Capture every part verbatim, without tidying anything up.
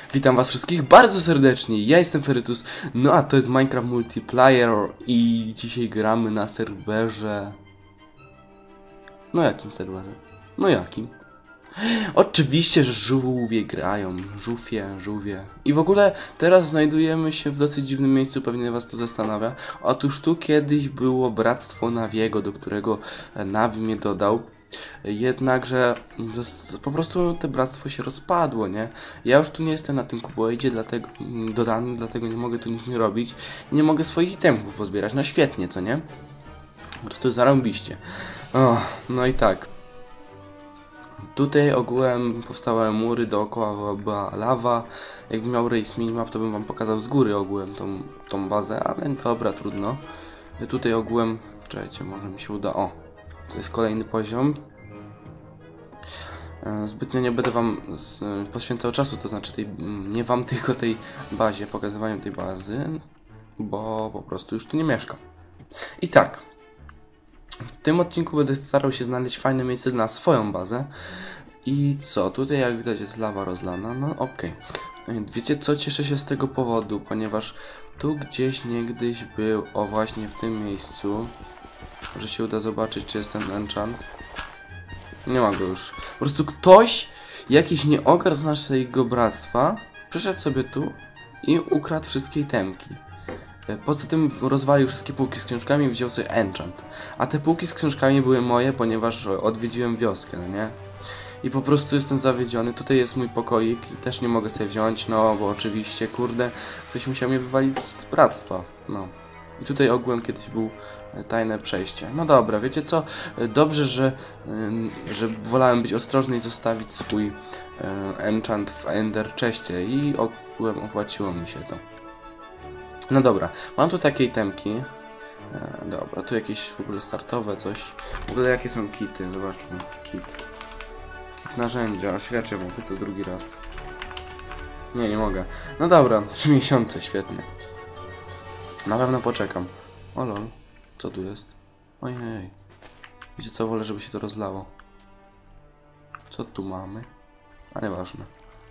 Witam was wszystkich bardzo serdecznie, ja jestem Ferytus, no a to jest Minecraft Multiplayer i dzisiaj gramy na serwerze... No jakim serwerze? No jakim? Oczywiście, że żółwie grają, żółwie, żółwie. I w ogóle teraz znajdujemy się w dosyć dziwnym miejscu, pewnie was to zastanawia. Otóż tu kiedyś było Bractwo Nawiego, do którego Nawi mnie dodał. Jednakże po prostu to bractwo się rozpadło, nie? Ja już tu nie jestem na tym kuboidzie, dlatego dodany, dlatego nie mogę tu nic nie robić. Nie mogę swoich itemów pozbierać. No świetnie, co nie? Po prostu zarąbiście. O, no i tak. Tutaj ogółem powstały mury, dookoła była lawa. Jakbym miał race minimap, to bym wam pokazał z góry ogółem tą, tą bazę, ale dobra, trudno. Tutaj ogółem, czekajcie, może mi się uda, o. To jest kolejny poziom. Zbytnio nie będę wam poświęcał czasu, to znaczy tej, nie wam tylko tej bazie, pokazywaniu tej bazy, bo po prostu już tu nie mieszkam. I tak, w tym odcinku będę starał się znaleźć fajne miejsce na swoją bazę. I co, tutaj jak widać jest lawa rozlana, no okej. Okay. Wiecie co, cieszę się z tego powodu, ponieważ tu gdzieś niegdyś był, o właśnie w tym miejscu. Może się uda zobaczyć, czy jest ten enchant. Nie ma go już. Po prostu ktoś, jakiś nieogar z naszego bractwa, przyszedł sobie tu i ukradł wszystkie itemki. Poza tym rozwalił wszystkie półki z książkami i wziął sobie enchant. A te półki z książkami były moje, ponieważ odwiedziłem wioskę, no nie? I po prostu jestem zawiedziony. Tutaj jest mój pokoik i też nie mogę sobie wziąć, no bo oczywiście, kurde, ktoś musiał mnie wywalić z bractwa, no. I tutaj ogółem kiedyś był tajne przejście. No dobra, wiecie co? Dobrze, że, że wolałem być ostrożny i zostawić swój enchant w Ender Chestie i ogółem opłaciło mi się to. No dobra, mam tu takie itemki. Dobra, tu jakieś w ogóle startowe coś. W ogóle jakie są kity? Zobaczmy. Kit. Kit narzędzia. Aż ja mogę to drugi raz. Nie, nie mogę. No dobra, trzy miesiące, świetnie. Na pewno poczekam. O lol. Co tu jest? Ojej. Wiecie co? Wolę, żeby się to rozlało. Co tu mamy? A nieważne.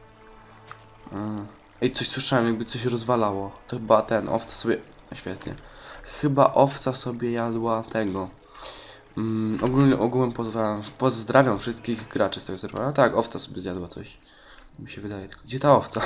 Ej, coś słyszałem, jakby coś rozwalało. To chyba ten, owca sobie... Świetnie. Chyba owca sobie jadła tego. Mm, ogólnie, ogółem pozdrawiam, pozdrawiam wszystkich graczy z tego serwera. Tak, owca sobie zjadła coś. Mi się wydaje. Tylko gdzie ta owca?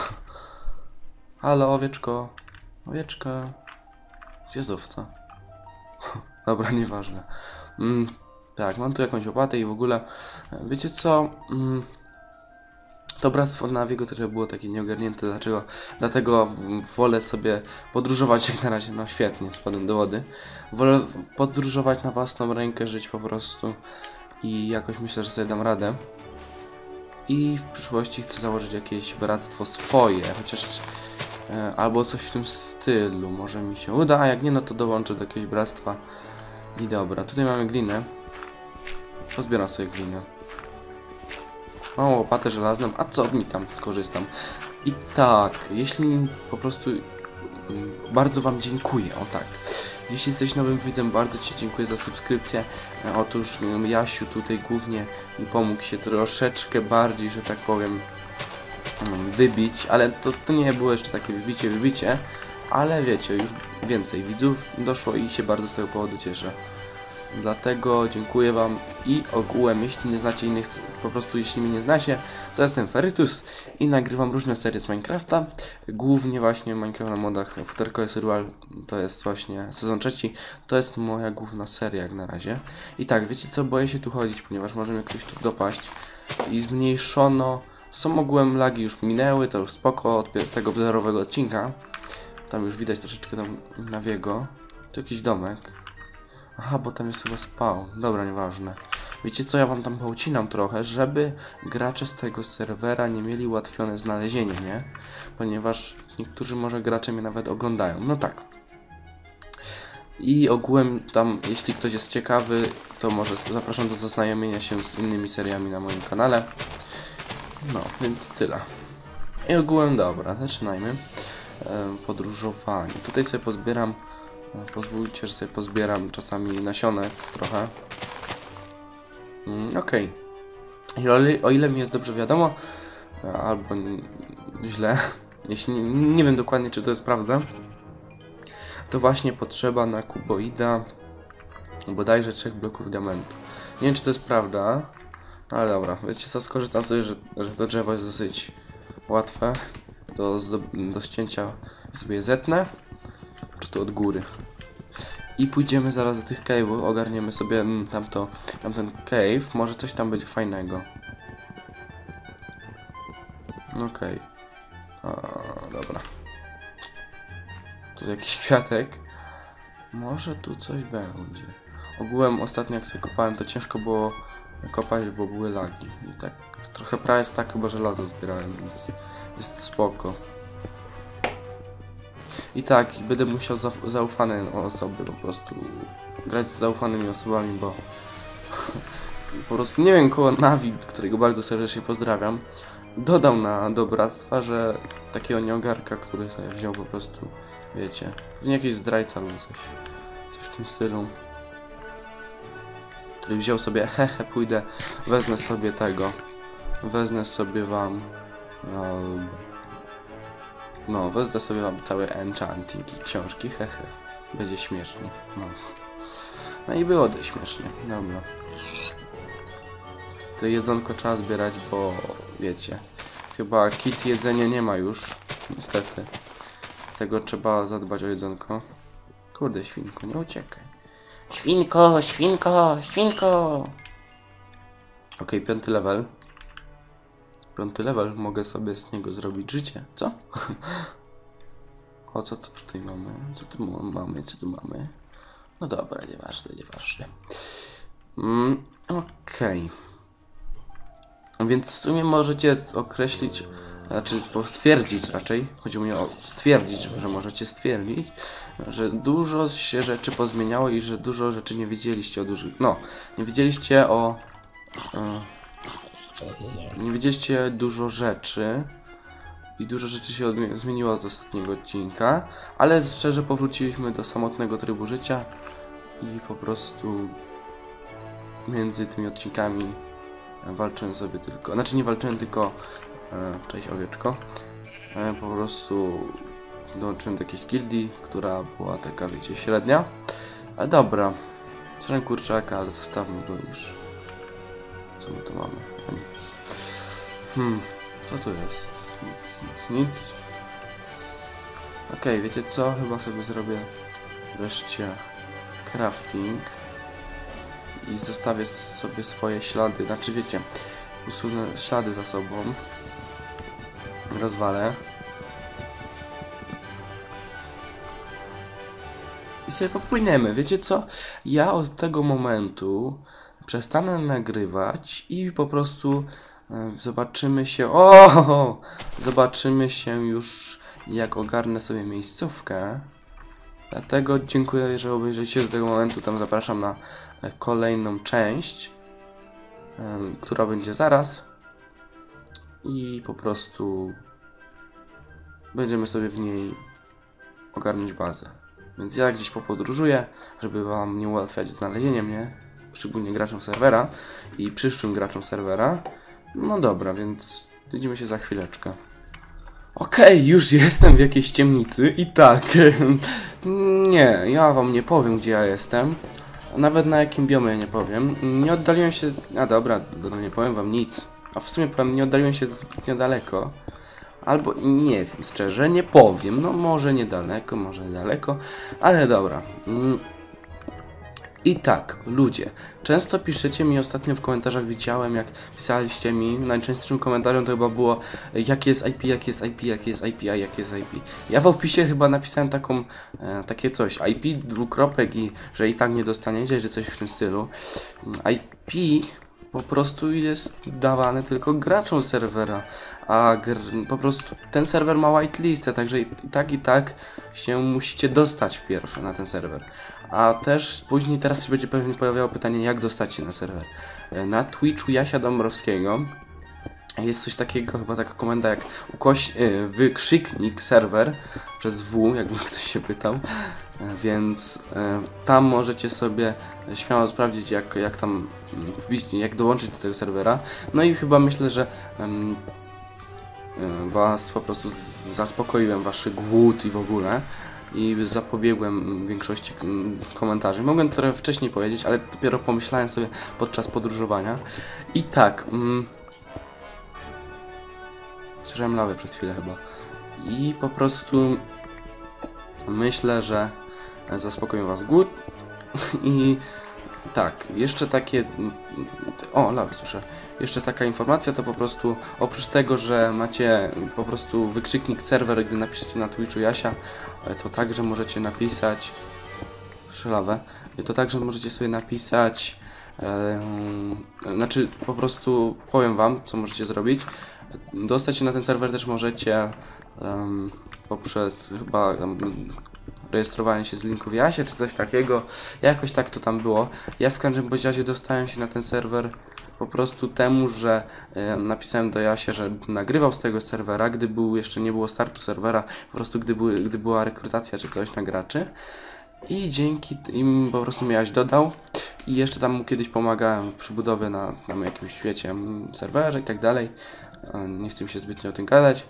Halo, owieczko. Owieczka. Gdzie jest owca? Dobra, nieważne. Mm, tak, mam tu jakąś łopatę i w ogóle... Wiecie co? Mm, to Bractwo Nawiego też było takie nieogarnięte, dlaczego? Dlatego wolę sobie podróżować jak na razie, no świetnie, spadłem do wody. Wolę podróżować na własną rękę, żyć po prostu i jakoś myślę, że sobie dam radę. I w przyszłości chcę założyć jakieś bractwo swoje, chociaż e, albo coś w tym stylu, może mi się uda, a jak nie, no to dołączę do jakiegoś bractwa. I dobra, tutaj mamy glinę. Pozbieram sobie glinę. Mam łopatę żelazną, a co mi tam skorzystam. I tak, jeśli po prostu mm, bardzo wam dziękuję, o tak. Jeśli jesteś nowym widzem, bardzo ci dziękuję za subskrypcję. E, otóż mm, Jasiu tutaj głównie mi pomógł się troszeczkę bardziej, że tak powiem, mm, wybić, ale to, to nie było jeszcze takie wybicie, wybicie, ale wiecie, już więcej widzów doszło i się bardzo z tego powodu cieszę. Dlatego dziękuję wam i ogółem, jeśli nie znacie innych, po prostu jeśli mnie nie znacie, to jestem Ferytus i nagrywam różne serie z Minecrafta, głównie właśnie Minecraft na modach Futerkowe Survival, to jest właśnie sezon trzeci, to jest moja główna seria jak na razie. I tak, wiecie co, boję się tu chodzić, ponieważ może mnie ktoś tu dopaść i zmniejszono, są ogółem lagi już minęły, to już spoko od tego zerowego odcinka, tam już widać troszeczkę tam Nawiego, tu jakiś domek. Aha, bo tam jest chyba spawn. Dobra, nieważne. Wiecie co, ja wam tam poucinam trochę, żeby gracze z tego serwera nie mieli ułatwione znalezienie, nie? Ponieważ niektórzy może gracze mnie nawet oglądają. No tak. I ogółem tam, jeśli ktoś jest ciekawy, to może zapraszam do zaznajomienia się z innymi seriami na moim kanale. No, więc tyle. I ogółem dobra, zaczynajmy. E, podróżowanie. Tutaj sobie pozbieram... Pozwólcie, że sobie pozbieram czasami nasionek trochę. Mm, Okej. Okay. O ile mi jest dobrze wiadomo, albo źle. Jeśli nie, nie wiem dokładnie, czy to jest prawda, to właśnie potrzeba na kuboida bodajże trzech bloków diamentu. Nie wiem, czy to jest prawda, ale dobra, wiecie co, skorzystam sobie, że, że to drzewo jest dosyć łatwe do, do, do ścięcia. Sobie je zetnę po prostu od góry. I pójdziemy zaraz do tych cave'ów, ogarniemy sobie mm, tamto, tamten cave, może coś tam będzie fajnego. Okej. Okay. Dobra. Tu jakiś kwiatek. Może tu coś będzie. Ogółem ostatnio jak sobie kopałem, to ciężko było kopać, bo były lagi. I tak trochę prawie jest tak, chyba żelazo zbierałem, więc jest spoko. I tak, będę musiał zaufane osoby po prostu grać z zaufanymi osobami, bo po prostu nie wiem, koło Navi, którego bardzo serdecznie pozdrawiam, dodał na dobractwa, że takiego nieogarka, który sobie wziął po prostu, wiecie, pewnie jakiś zdrajca albo coś, coś w tym stylu, który wziął sobie, hehe, pójdę, wezmę sobie tego, wezmę sobie wam, um, no, wezmę sobie wam cały enchanting i książki, hehe, będzie śmiesznie, no. No i było dość śmiesznie, dobra. To jedzonko trzeba zbierać, bo wiecie, chyba kit jedzenia nie ma już, niestety. Tego trzeba zadbać o jedzonko. Kurde, świnko, nie uciekaj. Świnko, świnko, świnko! Okej, okay, piąty level. Piąty level, mogę sobie z niego zrobić życie, co? O, co to tutaj mamy? Co tu mamy? Co tu mamy? No dobra, nieważne, nieważne. Mm, Okej. Okay. Więc w sumie możecie określić, znaczy stwierdzić raczej, chodzi mi o stwierdzić, że możecie stwierdzić, że dużo się rzeczy pozmieniało i że dużo rzeczy nie wiedzieliście o dużych, no, nie wiedzieliście o, e, nie wiedzieliście dużo rzeczy i dużo rzeczy się zmieniło od ostatniego odcinka, ale szczerze powróciliśmy do samotnego trybu życia i po prostu między tymi odcinkami walczyłem sobie tylko, znaczy nie walczyłem tylko, e, cześć owieczko, e, po prostu dołączyłem do jakiejś gildii, która była taka, wiecie, średnia. A dobra, strzelam kurczaka, ale zostawmy go już. Co my tu mamy? A nic. Hmm, co to jest? Nic, nic, nic. Okej, okay, wiecie co? Chyba sobie zrobię wreszcie crafting. I zostawię sobie swoje ślady, znaczy wiecie, usunę ślady za sobą, rozwalę i sobie popłyniemy. Wiecie co, ja od tego momentu przestanę nagrywać i po prostu e, zobaczymy się, o, zobaczymy się już, jak ogarnę sobie miejscówkę. Dlatego dziękuję, że obejrzeliście do tego momentu. Tam zapraszam na kolejną część, um, która będzie zaraz. I po prostu będziemy sobie w niej ogarnąć bazę. Więc ja gdzieś popodróżuję, żeby wam nie ułatwiać znalezienie mnie, szczególnie graczom serwera i przyszłym graczom serwera. No dobra, więc widzimy się za chwileczkę. Okej, okay, już jestem w jakiejś ciemnicy i tak, nie, ja wam nie powiem, gdzie ja jestem, nawet na jakim biomie nie powiem, nie oddaliłem się, a dobra, nie powiem wam nic, a w sumie powiem, nie oddaliłem się zbytnio daleko, albo nie wiem, szczerze, nie powiem, no może niedaleko, może niedaleko, ale dobra. I tak, ludzie, często piszecie mi, ostatnio w komentarzach widziałem, jak pisaliście mi, najczęstszym komentarzem to chyba było, jakie jest I P, jakie jest I P, jakie jest I P, a jakie jest I P. Ja w opisie chyba napisałem taką, e, takie coś, I P, dwukropek i że i tak nie dostaniecie, że coś w tym stylu. I P po prostu jest dawane tylko graczom serwera, a gr po prostu ten serwer ma whitelistę, także i tak i tak się musicie dostać wpierw na ten serwer. A też później teraz się będzie pewnie pojawiało pytanie, jak dostać się na serwer. Na Twitchu Jasia Dąbrowskiego jest coś takiego, chyba taka komenda jak ukoś, yy, wykrzyknik serwer przez W, jakby ktoś się pytał. Więc yy, tam możecie sobie śmiało sprawdzić, jak, jak tam wbić, jak dołączyć do tego serwera. No i chyba myślę, że yy, y, was po prostu z- zaspokoiłem wasz głód i w ogóle. I zapobiegłem większości mm, komentarzy. Mogłem to trochę wcześniej powiedzieć, ale dopiero pomyślałem sobie podczas podróżowania. I tak... Mm, słyszałem lawę przez chwilę chyba. I po prostu myślę, że zaspokoję was głód. I tak, jeszcze takie... O, lawę słyszę. Jeszcze taka informacja to po prostu, oprócz tego, że macie po prostu wykrzyknik serwer, gdy napiszecie na Twitchu Jasia, to także możecie napisać... Słyszę lawę. To także możecie sobie napisać... Yy, znaczy, po prostu powiem wam, co możecie zrobić. Dostać się na ten serwer też możecie um, poprzez chyba um, rejestrowanie się z linku w Jasie, czy coś takiego. Jakoś tak to tam było. Ja w każdym bądź razie dostałem się na ten serwer po prostu temu, że e, napisałem do Jasia, że nagrywał z tego serwera, gdy był, jeszcze nie było startu serwera, po prostu gdy, były, gdy była rekrutacja czy coś na graczy. I dzięki im po prostu mnie Jaś dodał. I jeszcze tam mu kiedyś pomagałem przy budowie na, na jakimś świecie serwerze i tak dalej. Nie chcę mi się zbytnio o tym gadać.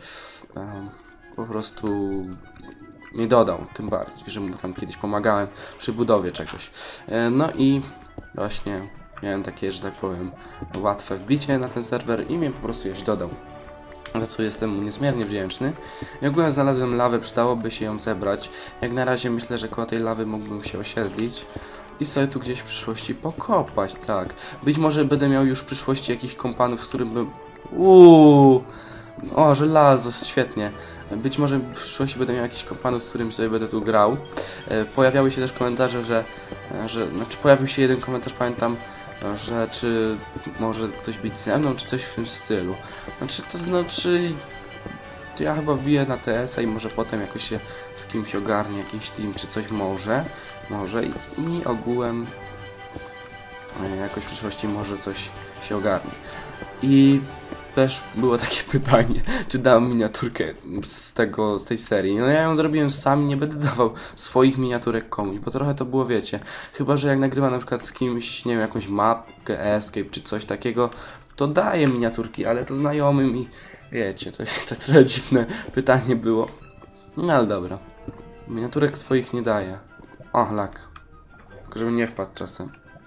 Po prostu mnie dodał, tym bardziej, że mu tam kiedyś pomagałem przy budowie czegoś. No i właśnie miałem takie, że tak powiem, łatwe wbicie na ten serwer i mnie po prostu już dodał. Za co jestem mu niezmiernie wdzięczny. I ogólnie znalazłem lawę, przydałoby się ją zebrać. Jak na razie myślę, że koło tej lawy mógłbym się osiedlić i sobie tu gdzieś w przyszłości pokopać, tak. Być może będę miał już w przyszłości jakichś kompanów, z którym bym... Uuu, o, żelazo, świetnie. Być może w przyszłości będę miał jakiś kompanów, z którym sobie będę tu grał. E, pojawiały się też komentarze, że... że znaczy pojawił się jeden komentarz, pamiętam, że czy może ktoś być ze mną, czy coś w tym stylu. Znaczy, to znaczy... Ja chyba wbiję na T S a i może potem jakoś się z kimś ogarnie, jakiś team, czy coś może. Może i, i ogółem jakoś w przyszłości może coś się ogarnie. I też było takie pytanie, czy dam miniaturkę z tego, z tej serii. No ja ją zrobiłem sam i nie będę dawał swoich miniaturek komuś, bo trochę to było, wiecie, chyba że jak nagrywam na przykład z kimś, nie wiem, jakąś mapkę, escape czy coś takiego, to daję miniaturki, ale to znajomym i wiecie, to, to trochę dziwne pytanie było. No ale dobra, miniaturek swoich nie daję. O, lak. Tylko żeby nie wpadł czasem.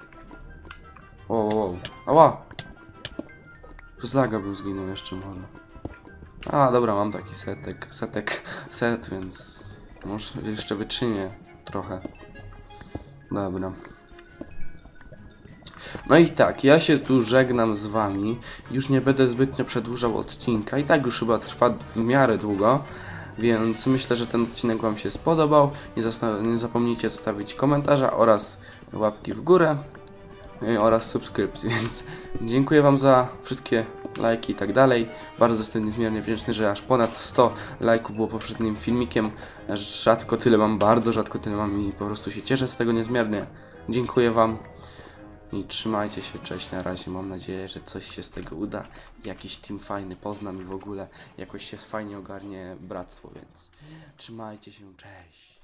O, o, o. Ała! Przez laga bym zginął jeszcze może. A, dobra, mam taki setek, setek, set, więc może jeszcze wyczynię trochę. Dobra. No i tak, ja się tu żegnam z wami. Już nie będę zbytnio przedłużał odcinka. I tak już chyba trwa w miarę długo. Więc myślę, że ten odcinek wam się spodobał. Nie, nie zapomnijcie zostawić komentarza oraz łapki w górę. Oraz subskrypcji, więc dziękuję wam za wszystkie lajki i tak dalej. Bardzo jestem niezmiernie wdzięczny, że aż ponad sto lajków było poprzednim filmikiem. Rzadko tyle mam, bardzo rzadko tyle mam i po prostu się cieszę z tego niezmiernie. Dziękuję wam i trzymajcie się, cześć, na razie. Mam nadzieję, że coś się z tego uda. Jakiś team fajny poznam i w ogóle jakoś się fajnie ogarnie bractwo, więc trzymajcie się, cześć.